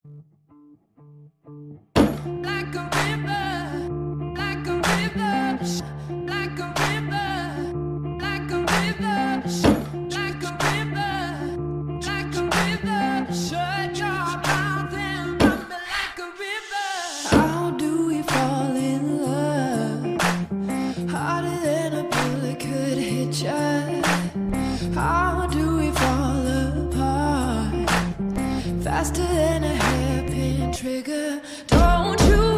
Like a river, like a river, like a river, like a river, like a river, like a river. Shut your mouth and love me like a river. How do we fall in love? Harder than a bullet could hit ya. How do we fall apart? Faster than a hairpin trigger. Don't you